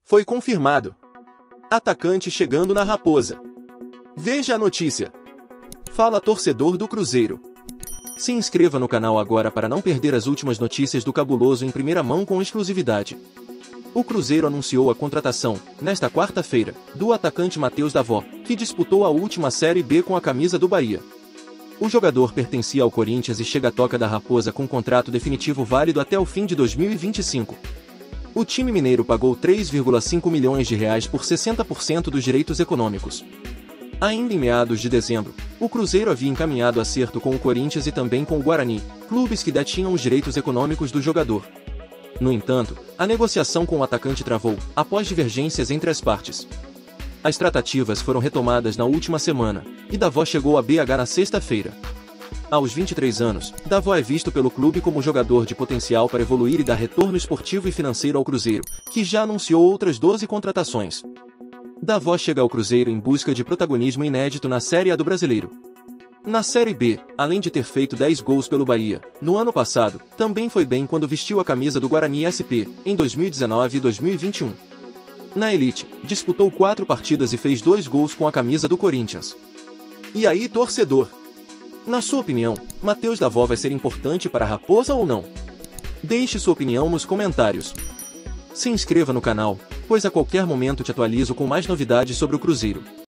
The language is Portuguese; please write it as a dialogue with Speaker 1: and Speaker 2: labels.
Speaker 1: Foi confirmado. Atacante chegando na Raposa. Veja a notícia. Fala torcedor do Cruzeiro. Se inscreva no canal agora para não perder as últimas notícias do Cabuloso em primeira mão com exclusividade. O Cruzeiro anunciou a contratação, nesta quarta-feira, do atacante Matheus Davó, que disputou a última Série B com a camisa do Bahia. O jogador pertencia ao Corinthians e chega à toca da Raposa com contrato definitivo válido até o fim de 2025. O time mineiro pagou 3,5 milhões de reais por 60% dos direitos econômicos. Ainda em meados de dezembro, o Cruzeiro havia encaminhado acerto com o Corinthians e também com o Guarani, clubes que detinham os direitos econômicos do jogador. No entanto, a negociação com o atacante travou, após divergências entre as partes. As tratativas foram retomadas na última semana, e Davó chegou a BH na sexta-feira. Aos 23 anos, Davó é visto pelo clube como jogador de potencial para evoluir e dar retorno esportivo e financeiro ao Cruzeiro, que já anunciou outras 12 contratações. Davó chega ao Cruzeiro em busca de protagonismo inédito na Série A do Brasileiro. Na Série B, além de ter feito 10 gols pelo Bahia, no ano passado, também foi bem quando vestiu a camisa do Guarani SP, em 2019 e 2021. Na Elite, disputou 4 partidas e fez 2 gols com a camisa do Corinthians. E aí, torcedor? Na sua opinião, Matheus Davó vai ser importante para a Raposa ou não? Deixe sua opinião nos comentários. Se inscreva no canal, pois a qualquer momento te atualizo com mais novidades sobre o Cruzeiro.